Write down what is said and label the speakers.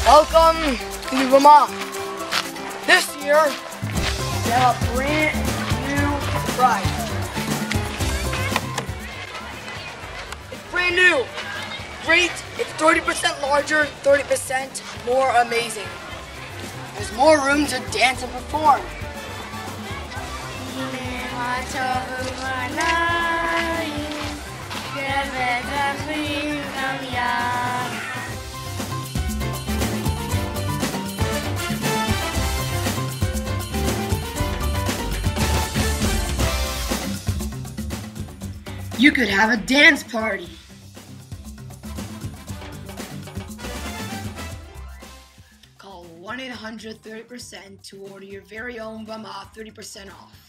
Speaker 1: Welcome to Ramah. This year, we have a brand new surprise. It's brand new. Great. It's 30% larger, 30% more amazing. There's more room to dance and perform. You could have a dance party. Call 1-800-30% to order your very own Ramah 30% off.